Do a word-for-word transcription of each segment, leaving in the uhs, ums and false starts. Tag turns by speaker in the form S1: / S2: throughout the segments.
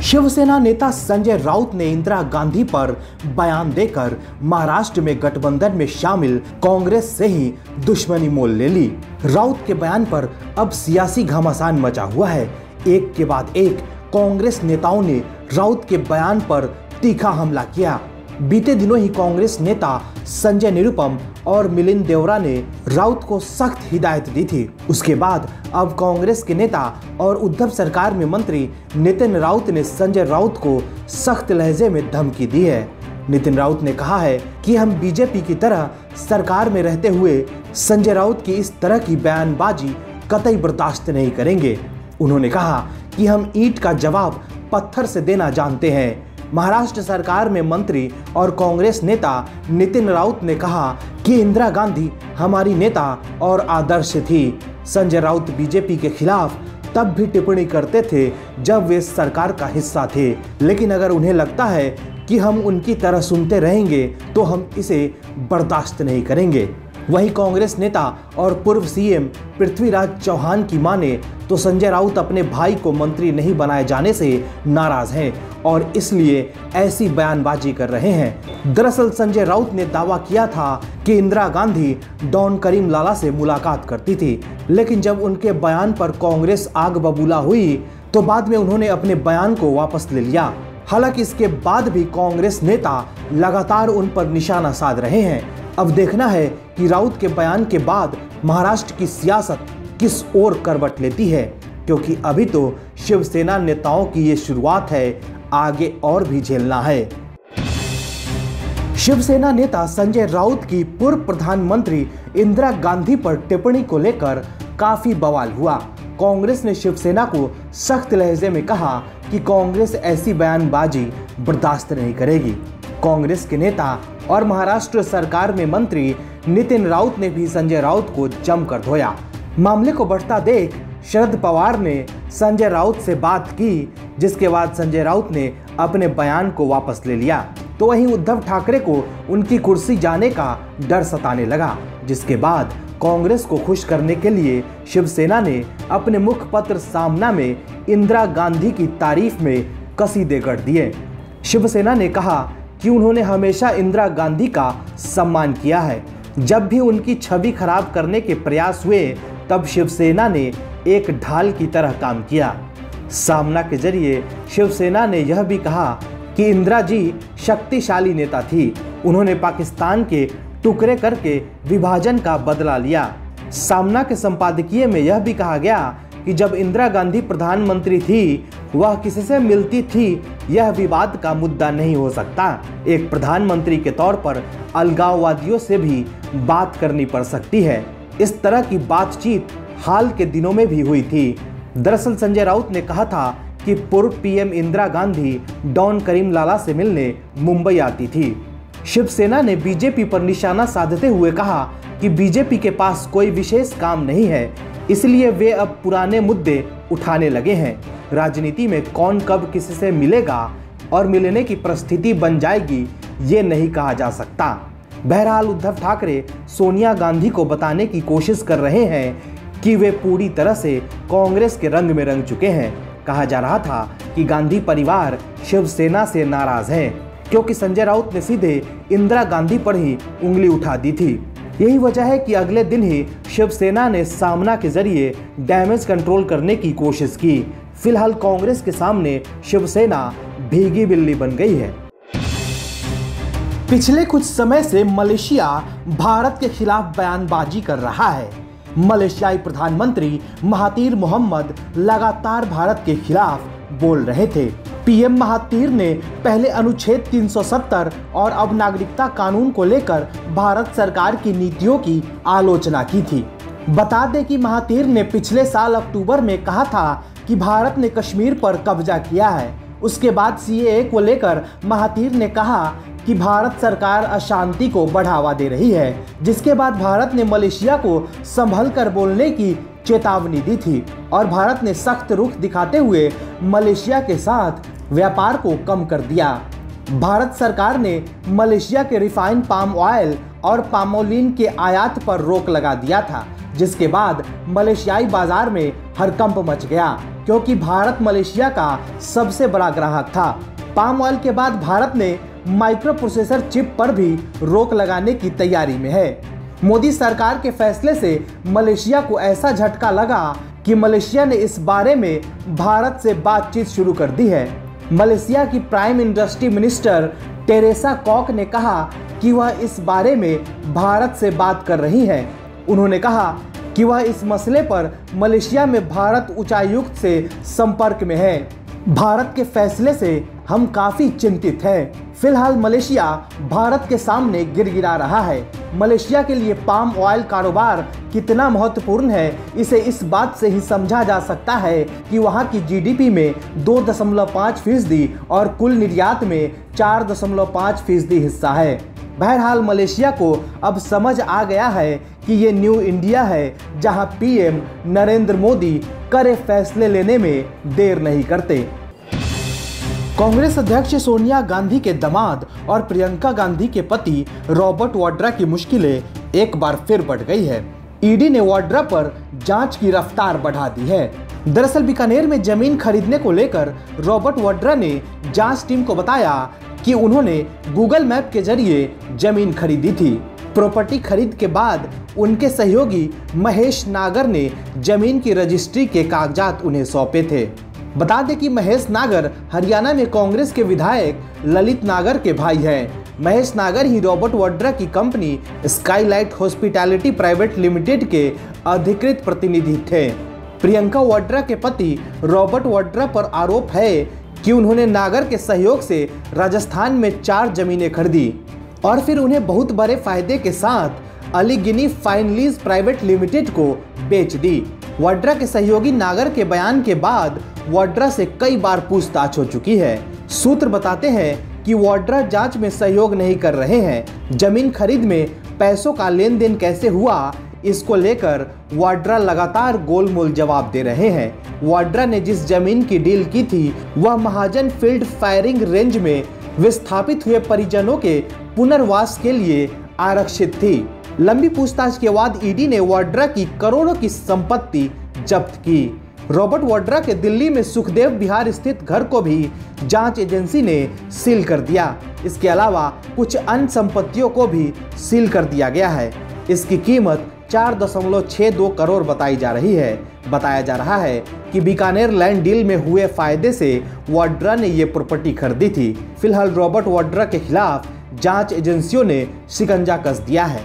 S1: शिवसेना नेता संजय राउत ने इंदिरा गांधी पर बयान देकर महाराष्ट्र में गठबंधन में शामिल कांग्रेस से ही दुश्मनी मोल ले ली। राउत के बयान पर अब सियासी घमासान मचा हुआ है। एक के बाद एक कांग्रेस नेताओं ने राउत के बयान पर तीखा हमला किया। बीते दिनों ही कांग्रेस नेता संजय निरुपम और मिलिंद देवरा ने राउत को सख्त हिदायत दी थी। उसके बाद अब कांग्रेस के नेता और उद्धव सरकार में मंत्री नितिन राउत ने संजय राउत को सख्त लहजे में धमकी दी है। नितिन राउत ने कहा है कि हम बीजेपी की तरह सरकार में रहते हुए संजय राउत की इस तरह की बयानबाजी कतई बर्दाश्त नहीं करेंगे। उन्होंने कहा कि हम ईंट का जवाब पत्थर से देना जानते हैं। महाराष्ट्र सरकार में मंत्री और कांग्रेस नेता नितिन राउत ने कहा कि इंदिरा गांधी हमारी नेता और आदर्श थी। संजय राउत बीजेपी के खिलाफ तब भी टिप्पणी करते थे जब वे सरकार का हिस्सा थे, लेकिन अगर उन्हें लगता है कि हम उनकी तरह सुनते रहेंगे तो हम इसे बर्दाश्त नहीं करेंगे। वहीं कांग्रेस नेता और पूर्व सीएम पृथ्वीराज चौहान की माने तो संजय राउत अपने भाई को मंत्री नहीं बनाए जाने से नाराज हैं और इसलिए ऐसी बयानबाजी कर रहे हैं। दरअसल संजय राउत ने दावा किया था कि इंदिरा गांधी डॉन करीम लाला से मुलाकात करती थी, लेकिन जब उनके बयान पर कांग्रेस आग बबूला हुई तो बाद में उन्होंने अपने बयान को वापस ले लिया। हालांकि इसके बाद भी कांग्रेस नेता लगातार उन पर निशाना साध रहे हैं। अब देखना है कि राउत के बयान के बाद महाराष्ट्र की सियासत किस ओर करवट लेती है, क्योंकि अभी तो शिवसेना नेताओं की ये शुरुआत है, आगे और भी झेलना है। शिवसेना नेता संजय राउत की पूर्व प्रधानमंत्री इंदिरा गांधी पर टिप्पणी को लेकर काफी बवाल हुआ। कांग्रेस ने शिवसेना को सख्त लहजे में कहा कि कांग्रेस ऐसी बयानबाजी बर्दाश्त नहीं करेगी। कांग्रेस के नेता और महाराष्ट्र सरकार में मंत्री नितिन राउत ने भी संजय राउत को जमकर धोया। मामले को बढ़ता देख शरद पवार ने संजय राउत से बात की, जिसके बाद संजय राउत ने अपने बयान को वापस ले लिया। तो वहीं उद्धव ठाकरे को उनकी कुर्सी जाने का डर सताने लगा, जिसके बाद कांग्रेस को खुश करने के लिए शिवसेना ने अपने मुखपत्र सामना में इंदिरा गांधी की तारीफ में कसीदे गढ़ दिए। शिवसेना ने कहा कि उन्होंने हमेशा इंदिरा गांधी का सम्मान किया है। जब भी उनकी छवि खराब करने के प्रयास हुए तब शिवसेना ने एक ढाल की तरह काम किया। सामना के जरिए शिवसेना ने यह भी कहा कि इंदिरा जी शक्तिशाली नेता थी। उन्होंने पाकिस्तान के टुकड़े करके विभाजन का बदला लिया। सामना के संपादकीय में यह भी कहा गया कि जब इंदिरा गांधी प्रधानमंत्री थी वह किसी से मिलती थी, यह विवाद का मुद्दा नहीं हो सकता। एक प्रधानमंत्री के तौर पर अलगाववादियों से भी बात करनी पड़ सकती है। इस तरह की बातचीत हाल के दिनों में भी हुई थी। दरअसल संजय राउत ने कहा था कि पूर्व पीएम इंदिरा गांधी डॉन करीम लाला से मिलने मुंबई आती थी। शिवसेना ने बीजेपी पर निशाना साधते हुए कहा कि बीजेपी के पास कोई विशेष काम नहीं है, इसलिए वे अब पुराने मुद्दे उठाने लगे हैं। राजनीति में कौन कब किसी से मिलेगा और मिलने की परिस्थिति बन जाएगी, ये नहीं कहा जा सकता। बहरहाल उद्धव ठाकरे सोनिया गांधी को बताने की कोशिश कर रहे हैं कि वे पूरी तरह से कांग्रेस के रंग में रंग चुके हैं। कहा जा रहा था कि गांधी परिवार शिवसेना से नाराज है, क्योंकि संजय राउत ने सीधे इंदिरा गांधी पर ही उंगली उठा दी थी। यही वजह है कि अगले दिन ही शिवसेना ने सामना के जरिए डैमेज कंट्रोल करने की कोशिश की। फिलहाल कांग्रेस के सामने शिवसेना भीगी बिल्ली बन गई है। पिछले कुछ समय से मलेशिया भारत के खिलाफ बयानबाजी कर रहा है। मलेशियाई प्रधानमंत्री महातीर मोहम्मद लगातार भारत के खिलाफ बोल रहे थे। पीएम महातीर ने पहले अनुच्छेद तीन सौ सत्तर और अब नागरिकता कानून को लेकर भारत सरकार की नीतियों की आलोचना की थी। बता दें कि महातीर ने पिछले साल अक्टूबर में कहा था कि भारत ने कश्मीर पर कब्जा किया है। उसके बाद सीएए को लेकर महातीर ने कहा कि भारत सरकार अशांति को बढ़ावा दे रही है, जिसके बाद भारत ने मलेशिया को संभल कर बोलने की चेतावनी दी थी और भारत ने सख्त रुख दिखाते हुए मलेशिया के साथ व्यापार को कम कर दिया। भारत सरकार ने मलेशिया के रिफाइंड पाम ऑयल और पामोलिन के आयात पर रोक लगा दिया था, जिसके बाद मलेशियाई बाजार में हड़कंप मच गया, क्योंकि भारत मलेशिया का सबसे बड़ा ग्राहक था। पाम ऑयल के बाद भारत ने माइक्रो प्रोसेसर चिप पर भी रोक लगाने की तैयारी में है। मोदी सरकार के फैसले से मलेशिया को ऐसा झटका लगा कि मलेशिया ने इस बारे में भारत से बातचीत शुरू कर दी है। मलेशिया की prime industry minister Teresa Kok ने कहा कि वह इस बारे में भारत से बात कर रही है। उन्होंने कहा कि वह इस मसले पर मलेशिया में भारत उच्चायुक्त से संपर्क में है। भारत के फैसले से हम काफी चिंतित हैं। फिलहाल मलेशिया भारत के सामने गिड़गिड़ा रहा है। मलेशिया के लिए पाम ऑयल कारोबार कितना महत्वपूर्ण है, इसे इस बात से ही समझा जा सकता है कि वहां की जीडीपी में दो दशमलव पाँच फीसदी और कुल निर्यात में चार दशमलव पाँच फीसदी हिस्सा है। बहरहाल मलेशिया को अब समझ आ गया है कि ये न्यू इंडिया है, जहां पीएम नरेंद्र मोदी कड़े फैसले लेने में देर नहीं करते। कांग्रेस अध्यक्ष सोनिया गांधी के दामाद और प्रियंका गांधी के पति रॉबर्ट वाड्रा की मुश्किलें एक बार फिर बढ़ गई है। ईडी ने वाड्रा पर जांच की रफ्तार बढ़ा दी है। दरअसल बीकानेर में जमीन खरीदने को लेकर रॉबर्ट वाड्रा ने जांच टीम को बताया कि उन्होंने गूगल मैप के जरिए जमीन खरीदी थी। प्रॉपर्टी खरीद के बाद उनके सहयोगी महेश नागर ने जमीन की रजिस्ट्री के कागजात उन्हें सौंपे थे। बता दें कि महेश नागर हरियाणा में कांग्रेस के विधायक ललित नागर के भाई हैं। महेश नागर ही रॉबर्ट वाड्रा की कंपनी स्काईलाइट हॉस्पिटैलिटी प्राइवेट लिमिटेड के अधिकृत प्रतिनिधि थे। प्रियंका वाड्रा के पति रॉबर्ट वाड्रा पर आरोप है कि उन्होंने नागर के सहयोग से राजस्थान में चार जमीनें खरीदी और फिर उन्हें बहुत बड़े फायदे के साथ अलीगिनी फाइनलीज प्राइवेट लिमिटेड को बेच दी। वाड्रा के सहयोगी नागर के बयान के बाद वाड्रा से कई बार पूछताछ हो चुकी है। सूत्र बताते हैं कि वाड्रा जांच में सहयोग नहीं कर रहे हैं। जमीन खरीद में पैसों का लेन देन कैसे हुआ, इसको लेकर वाड्रा लगातार गोलमोल जवाब दे रहे हैं। वाड्रा ने जिस जमीन की डील की थी वह महाजन फील्ड फायरिंग रेंज में विस्थापित हुए परिजनों के पुनर्वास के लिए आरक्षित थी। लंबी पूछताछ के बाद ईडी ने वाड्रा की करोड़ों की संपत्ति जब्त की। रॉबर्ट वाड्रा के दिल्ली में सुखदेव विहार स्थित घर को भी जांच एजेंसी ने सील कर दिया। इसके अलावा कुछ अन्य संपत्तियों को भी सील कर दिया गया है। इसकी कीमत चार दशमलव छह दो करोड़ बताई जा रही है। बताया जा रहा है कि बीकानेर लैंड डील में हुए फायदे से वाड्रा ने ये प्रॉपर्टी खरीदी थी। फिलहाल रॉबर्ट वाड्रा के खिलाफ जांच एजेंसियों ने शिकंजा कस दिया है।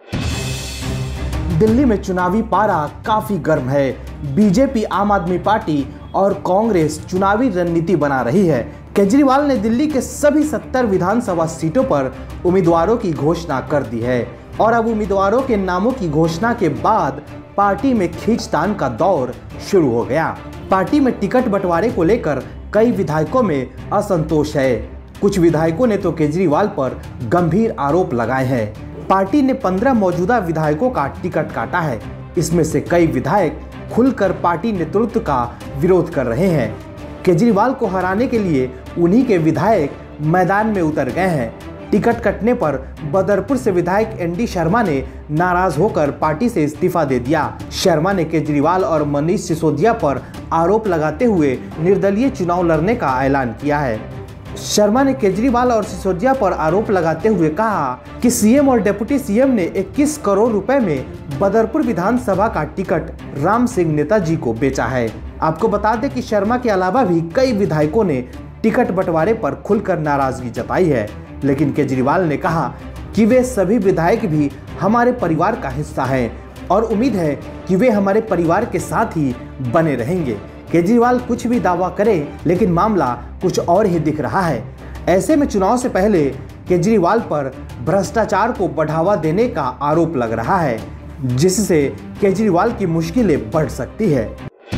S1: दिल्ली में चुनावी पारा काफी गर्म है। बीजेपी, आम आदमी पार्टी और कांग्रेस चुनावी रणनीति बना रही है। केजरीवाल ने दिल्ली के सभी सत्तर विधानसभा सीटों पर उम्मीदवारों की घोषणा कर दी है और अब उम्मीदवारों के नामों की घोषणा के बाद पार्टी में खींचतान का दौर शुरू हो गया। पार्टी में टिकट बंटवारे को लेकर कई विधायकों में असंतोष है। कुछ विधायकों ने तो केजरीवाल पर गंभीर आरोप लगाए हैं। पार्टी ने पंद्रह मौजूदा विधायकों का टिकट काटा है। इसमें से कई विधायक खुलकर पार्टी नेतृत्व का विरोध कर रहे हैं। केजरीवाल को हराने के लिए उन्हीं के विधायक मैदान में उतर गए हैं। टिकट कटने पर बदरपुर से विधायक एन डी शर्मा ने नाराज होकर पार्टी से इस्तीफा दे दिया। शर्मा ने केजरीवाल और मनीष सिसोदिया पर आरोप लगाते हुए निर्दलीय चुनाव लड़ने का ऐलान किया है। शर्मा ने केजरीवाल और सिसोदिया पर आरोप लगाते हुए कहा कि सीएम और डिप्टी सीएम ने इक्कीस करोड़ रुपए में बदरपुर विधानसभा का टिकट राम सिंह नेताजी को बेचा है। आपको बता दें कि शर्मा के अलावा भी कई विधायकों ने टिकट बंटवारे पर खुलकर नाराजगी जताई है, लेकिन केजरीवाल ने कहा कि वे सभी विधायक भी हमारे परिवार का हिस्सा हैं और उम्मीद है कि वे हमारे परिवार के साथ ही बने रहेंगे। केजरीवाल कुछ भी दावा करे, लेकिन मामला कुछ और ही दिख रहा है। ऐसे में चुनाव से पहले केजरीवाल पर भ्रष्टाचार को बढ़ावा देने का आरोप लग रहा है, जिससे केजरीवाल की मुश्किलें बढ़ सकती है।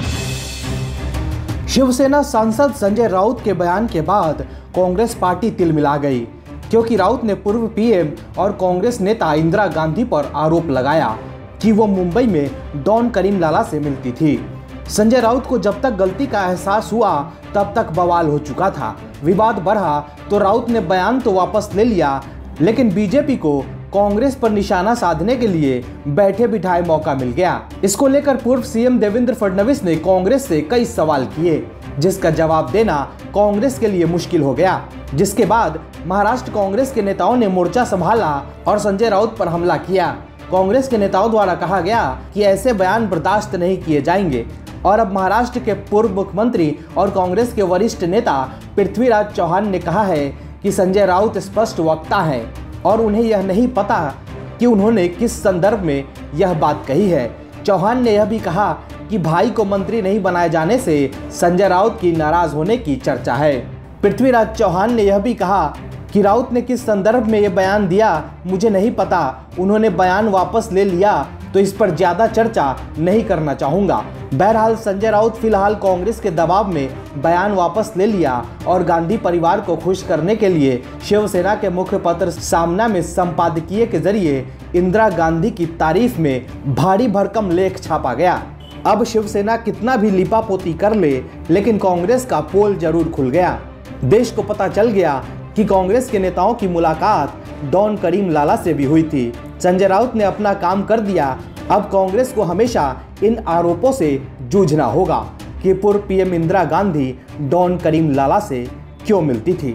S1: शिवसेना सांसद संजय राउत के बयान के बाद कांग्रेस पार्टी तिलमिला गई, क्योंकि राउत ने पूर्व पीएम और कांग्रेस नेता इंदिरा गांधी पर आरोप लगाया कि वो मुंबई में डॉन करीम लाला से मिलती थी। संजय राउत को जब तक गलती का एहसास हुआ तब तक बवाल हो चुका था। विवाद बढ़ा तो राउत ने बयान तो वापस ले लिया, लेकिन बीजेपी को कांग्रेस पर निशाना साधने के लिए बैठे बिठाए मौका मिल गया। इसको लेकर पूर्व सीएम देवेंद्र फडणवीस ने कांग्रेस से कई सवाल किए, जिसका जवाब देना कांग्रेस के लिए मुश्किल हो गया। जिसके बाद महाराष्ट्र कांग्रेस के नेताओं ने मोर्चा संभाला और संजय राउत पर हमला किया। कांग्रेस के नेताओं द्वारा कहा गया कि ऐसे बयान बर्दाश्त नहीं किए जाएंगे और अब महाराष्ट्र के पूर्व मुख्यमंत्री और कांग्रेस के वरिष्ठ नेता पृथ्वीराज चौहान ने कहा है कि संजय राउत स्पष्ट वक्ता हैं और उन्हें यह नहीं पता कि उन्होंने किस संदर्भ में यह बात कही है। चौहान ने यह भी कहा कि भाई को मंत्री नहीं बनाए जाने से संजय राउत की नाराज होने की चर्चा है। पृथ्वीराज चौहान ने यह भी कहा कि राउत ने किस संदर्भ में यह बयान दिया मुझे नहीं पता, उन्होंने बयान वापस ले लिया तो इस पर ज्यादा चर्चा नहीं करना चाहूंगा। बहरहाल संजय राउत फिलहाल कांग्रेस के दबाव में बयान वापस ले लिया और गांधी परिवार को खुश करने के लिए शिवसेना के मुखपत्र सामना में संपादकीय के जरिए इंदिरा गांधी की तारीफ में भारी भरकम लेख छापा गया। अब शिवसेना कितना भी लिपापोती कर ले, लेकिन कांग्रेस का पोल जरूर खुल गया। देश को पता चल गया कि कांग्रेस के नेताओं की मुलाकात डॉन करीम लाला से भी हुई थी। संजय राउत ने अपना काम कर दिया। अब कांग्रेस को हमेशा इन आरोपों से जूझना होगा कि पूर्व पीएम इंदिरा गांधी डॉन करीम लाला से क्यों मिलती थी।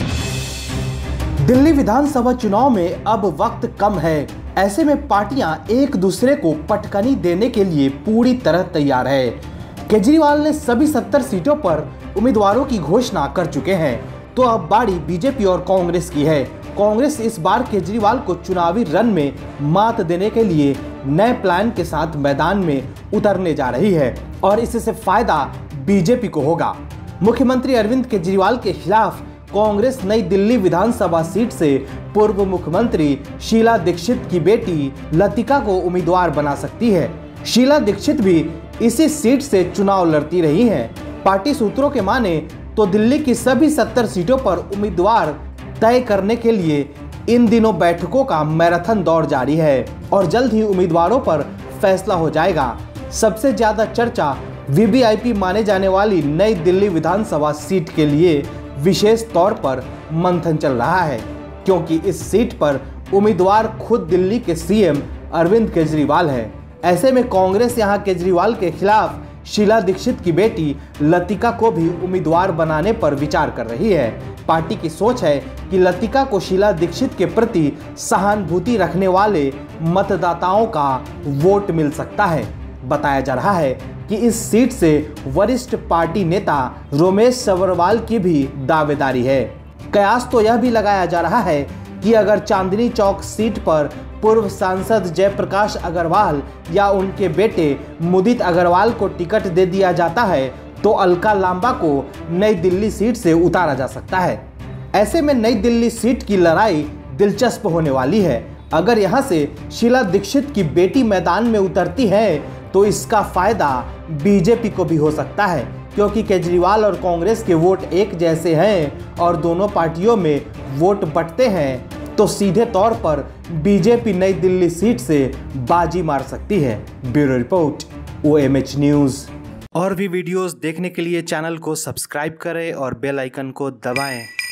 S1: दिल्ली विधानसभा चुनाव में अब वक्त कम है, ऐसे में पार्टियां एक दूसरे को पटकनी देने के लिए पूरी तरह तैयार है। केजरीवाल ने सभी सत्तर सीटों पर उम्मीदवारों की घोषणा कर चुके हैं, तो अब बारी बीजेपी और कांग्रेस की है। कांग्रेस इस बार केजरीवाल को चुनावी रण में मात देने के लिए नए प्लान के साथ मैदान में उतरने जा रही है और इससे फायदा बीजेपी को होगा। मुख्यमंत्री अरविंद केजरीवाल के खिलाफ कांग्रेस नई दिल्ली विधानसभा सीट से पूर्व मुख्यमंत्री शीला दीक्षित की बेटी लतिका को उम्मीदवार बना सकती है। शीला दीक्षित भी इसी सीट से चुनाव लड़ती रही हैं। पार्टी सूत्रों के माने तो दिल्ली की सभी सत्तर सीटों पर उम्मीदवार तय करने के लिए इन दिनों बैठकों का मैराथन दौर जारी है और जल्द ही उम्मीदवारों पर फैसला हो जाएगा। सबसे ज्यादा चर्चा वीवीआईपी माने जाने वाली नई दिल्ली विधानसभा सीट के लिए विशेष तौर पर मंथन चल रहा है, क्योंकि इस सीट पर उम्मीदवार खुद दिल्ली के सीएम अरविंद केजरीवाल है। ऐसे में कांग्रेस यहां केजरीवाल के खिलाफ शीला दीक्षित की बेटी लतिका को भी उम्मीदवार बनाने पर विचार कर रही है। पार्टी की सोच है कि लतिका को शीला दीक्षित के प्रति सहानुभूति रखने वाले मतदाताओं का वोट मिल सकता है। बताया जा रहा है कि इस सीट से वरिष्ठ पार्टी नेता रोमेश सवर्वाल की भी दावेदारी है। कयास तो यह भी लगाया जा रहा है कि अगर चांदनी चौक सीट पर पूर्व सांसद जयप्रकाश अग्रवाल या उनके बेटे मुदित अग्रवाल को टिकट दे दिया जाता है तो अलका लांबा को नई दिल्ली सीट से उतारा जा सकता है। ऐसे में नई दिल्ली सीट की लड़ाई दिलचस्प होने वाली है। अगर यहां से शीला दीक्षित की बेटी मैदान में उतरती है तो इसका फायदा बीजेपी को भी हो सकता है, क्योंकि केजरीवाल और कांग्रेस के वोट एक जैसे हैं और दोनों पार्टियों में वोट बंटते हैं, तो सीधे तौर पर बीजेपी नई दिल्ली सीट से बाजी मार सकती है। Bureau report, OMH news. और भी वीडियोस देखने के लिए चैनल को सब्सक्राइब करें और बेल आइकन को दबाएं।